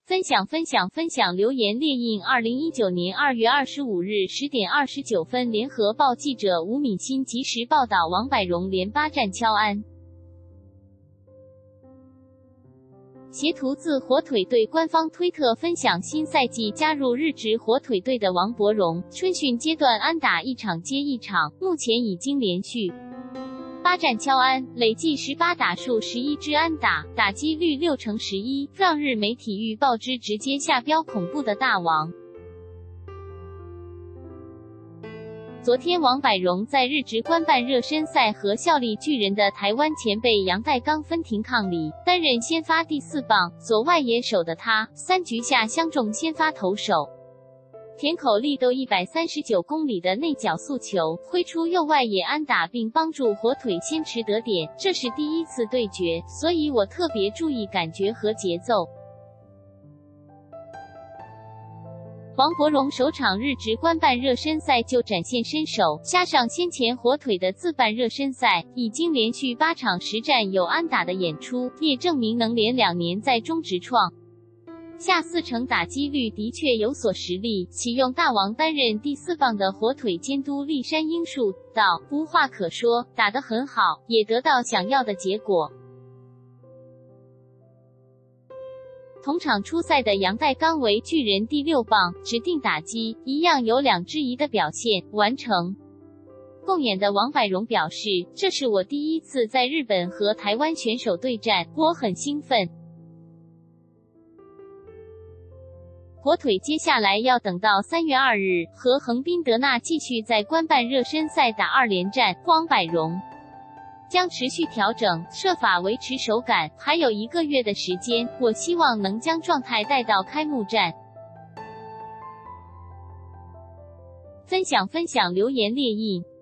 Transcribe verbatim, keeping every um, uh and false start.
分享分享分享留言列印二零一九年二月二十五日十点二十九分联合报记者吴敏欣及时报道王柏荣连八战敲安。截图自火腿队官方推特分享新赛季加入日职火腿队的王柏荣，春训阶段安打一场接一场，目前已经连续八战敲安，累计十八打数十一支安打，打击率六成十一，让日媒体育报之直接下标恐怖的大王。昨天王柏荣在日职官办热身赛和效力巨人的台湾前辈杨代刚分庭抗礼，担任先发第四棒，左外野手的他，三局下相中先发投手田口利斗一百三十九公里的内角速球，挥出右外野安打，并帮助火腿先持得点。这是第一次对决，所以我特别注意感觉和节奏。王柏荣首场日职官办热身赛就展现身手，加上先前火腿的自办热身赛，已经连续八场实战有安打的演出，也证明能连两年在中职创下四成打击率的确有所实力。启用大王担任第四棒的火腿监督立山英树道：“无话可说，打得很好，也得到想要的结果。”同场出赛的杨代刚为巨人第六棒，指定打击一样有两支一的表现，完成。共演的王柏荣表示：“这是我第一次在日本和台湾选手对战，我很兴奋。”火腿接下来要等到三月二日和横滨德纳继续在官办热身赛打二连战，王柏荣将持续调整，设法维持手感，还有一个月的时间，我希望能将状态带到开幕战。分享分享留言列印。